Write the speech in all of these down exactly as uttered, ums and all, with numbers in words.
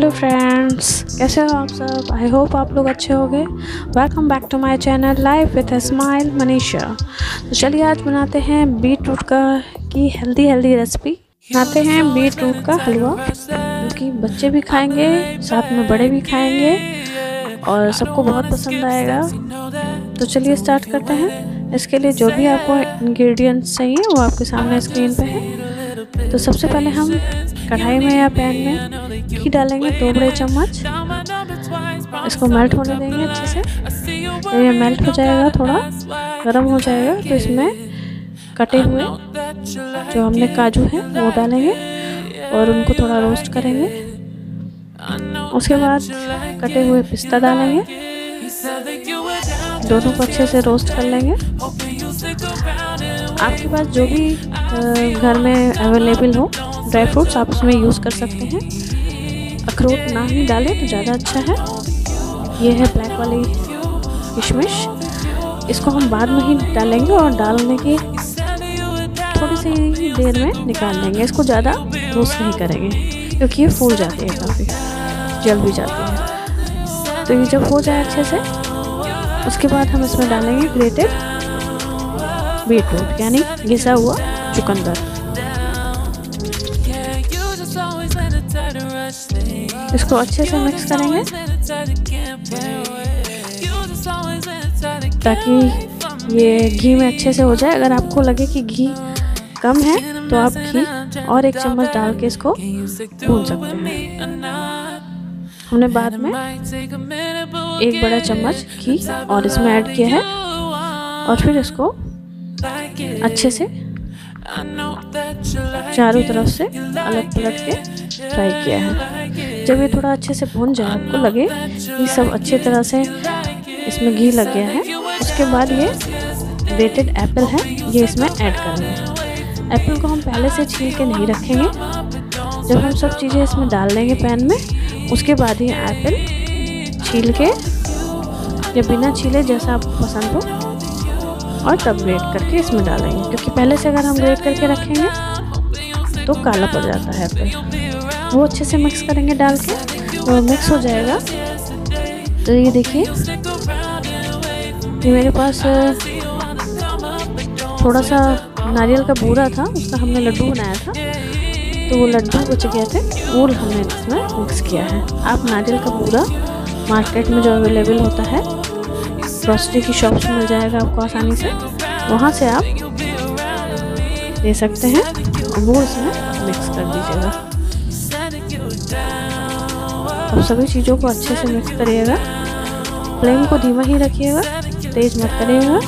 Hello friends, कैसे हो आप सब। आई होप आप लोग अच्छे होंगे। Welcome back to my channel life with a smile Manisha. तो चलिए आज बनाते हैं बीट रूट का की हेल्दी हेल्दी रेसिपी। बनाते हैं बीट रूट का हलवा, क्योंकि बच्चे भी खाएंगे, साथ में बड़े भी खाएंगे और सबको बहुत पसंद आएगा। तो चलिए स्टार्ट करते हैं। इसके लिए जो भी आपको इंग्रेडिएंट्स चाहिए वो आपके सामने स्क्रीन पे है। तो सबसे पहले हम कढ़ाई में या पैन में घी डालेंगे दो बड़े चम्मच। इसको मेल्ट होने देंगे अच्छे से। तो ये मेल्ट हो जाएगा, थोड़ा गर्म हो जाएगा, तो इसमें कटे हुए जो हमने काजू हैं वो डालेंगे और उनको थोड़ा रोस्ट करेंगे। उसके बाद कटे हुए पिस्ता डालेंगे, दोनों को अच्छे से रोस्ट कर लेंगे। आपके पास जो भी घर में अवेलेबल हो ड्राई फ्रूट्स आप उसमें यूज़ कर सकते हैं। अखरोट ना ही डालें तो ज़्यादा अच्छा है। ये है ब्लैक वाली किशमिश, इसको हम बाद में ही डालेंगे और डालने की थोड़ी सी देर में निकाल लेंगे। इसको ज़्यादा रोस्ट नहीं करेंगे क्योंकि ये फूल जाती है, काफ़ी जल भी जाती है। तो ये जब हो जाए अच्छे से, उसके बाद हम इसमें डालेंगे ग्रेटेड बीट रूट, यानी घिसा हुआ चुकंदर। इसको अच्छे से मिक्स करेंगे ताकि ये घी में अच्छे से हो जाए। अगर आपको लगे कि घी कम है तो आप घी और एक चम्मच डाल के इसको भून सकते हैं। हमने बाद में एक बड़ा चम्मच घी और इसमें ऐड किया है और फिर इसको अच्छे से चारों तरफ से अलग पलट के फ्राई किया है। जब ये थोड़ा अच्छे से भून जाए, आपको लगे ये सब अच्छे तरह से इसमें घी लग गया है, उसके बाद ये ग्रेटेड एप्पल है ये इसमें ऐड करेंगे। एप्पल को हम पहले से छील के नहीं रखेंगे। जब हम सब चीज़ें इसमें डाल देंगे पैन में, उसके बाद ही एप्पल छील के या बिना छीले जैसा आपको पसंद हो और तब ग्रेट करके इसमें डालेंगे, क्योंकि पहले से अगर हम ग्रेट करके रखेंगे तो काला पड़ जाता है एप्पल। वो अच्छे से मिक्स करेंगे डाल के, तो मिक्स हो जाएगा। तो ये देखिए, ये मेरे पास थोड़ा सा नारियल का बूरा था, उसका हमने लड्डू बनाया था, तो वो लड्डू बच गए थे, वो हमने इसमें मिक्स किया है। आप नारियल का बूरा मार्केट में जो अवेलेबल होता है, ग्रोसरी की शॉप्स में मिल जाएगा आपको आसानी से, वहाँ से आप ले सकते हैं और वो इसमें मिक्स कर दीजिएगा। अब सभी चीज़ों को अच्छे से मिक्स करिएगा। फ्लेम को धीमा ही रखिएगा, तेज मत करिएगा।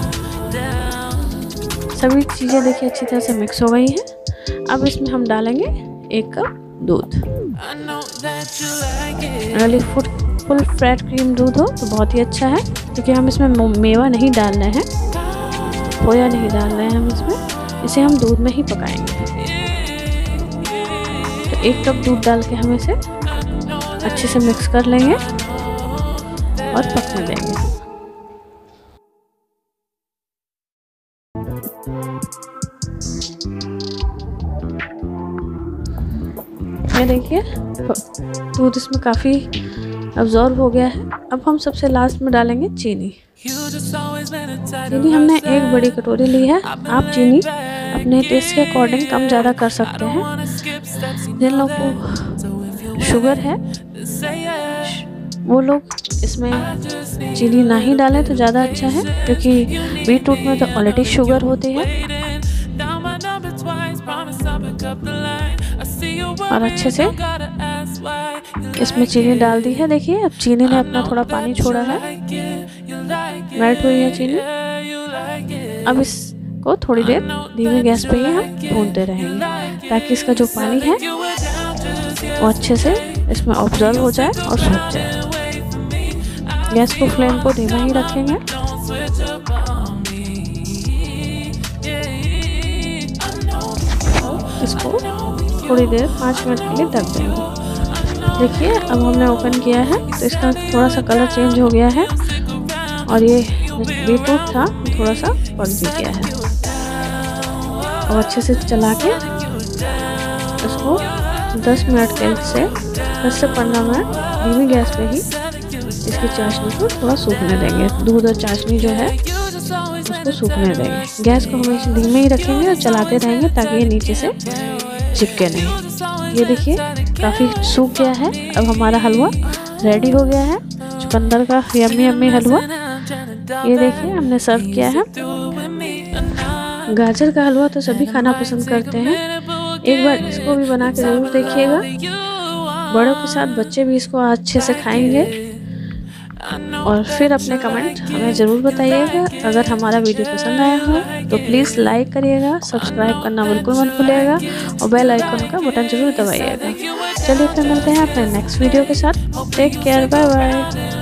सभी चीज़ें देखिए अच्छी तरह से मिक्स हो गई हैं। अब इसमें हम डालेंगे एक कप दूध। अगर फुल फुल फैट क्रीम दूध हो तो बहुत ही अच्छा है, क्योंकि हम इसमें मेवा नहीं डाल रहे हैं, खोया नहीं डाल रहे हैं हम इसमें, इसे हम दूध में ही पकाएंगे। तो एक कप दूध डाल के हम इसे अच्छे से मिक्स कर लेंगे और पकने देंगे। ये देखिए दूध इसमें काफ़ी अब्जॉर्ब हो गया है। अब हम सबसे लास्ट में डालेंगे चीनी। चीनी हमने एक बड़ी कटोरी ली है। आप चीनी अपने टेस्ट के अकॉर्डिंग कम ज़्यादा कर सकते हैं। जिन लोगों को शुगर है वो लोग इसमें चीनी ना ही डालें तो ज़्यादा अच्छा है, क्योंकि बीट रूट में तो ऑलरेडी शुगर होती है। और अच्छे से इसमें चीनी डाल दी है। देखिए अब चीनी ने अपना थोड़ा पानी छोड़ा है, मेल्ट हुई है चीनी। अब इसको थोड़ी देर धीमी गैस पे ही हम भूनते रहेंगे ताकि इसका जो पानी है वो अच्छे से इसमें ऑब्जर्व हो जाए और सूख जाए। गैस को फ्लेम को धीमा ही रखेंगे। इसको थोड़ी देर पाँच मिनट के लिए ढक देंगे। देखिए अब हमने ओपन किया है तो इसका थोड़ा सा कलर चेंज हो गया है और ये बीट रूट था थोड़ा सा पक भी गया है। और अच्छे से चला के इसको दस मिनट के से दस से पंद्रह मिनट धीमी गैस पे ही इसकी चाशनी को थोड़ा सूखने देंगे। दूध और चाशनी जो है उसको सूखने देंगे। गैस को हमेशा धीमे ही रखेंगे और चलाते रहेंगे ताकि ये नीचे से चिपके नहीं। ये देखिए काफ़ी सूख गया है। अब हमारा हलवा रेडी हो गया है, चुकंदर का यम्मी यम्मी हलवा। ये देखिए हमने सर्व किया है। गाजर का हलवा तो सभी खाना पसंद करते हैं, एक बार इसको भी बना के ज़रूर देखिएगा। बड़ों के साथ बच्चे भी इसको अच्छे से खाएंगे। और फिर अपने कमेंट हमें ज़रूर बताइएगा। अगर हमारा वीडियो पसंद आया हो तो प्लीज़ लाइक करिएगा, सब्सक्राइब करना बिल्कुल मत भूलिएगा और बेल आइकन का बटन ज़रूर दबाइएगा। चलिए फिर मिलते हैं अपने नेक्स्ट वीडियो के साथ। Take care, bye bye.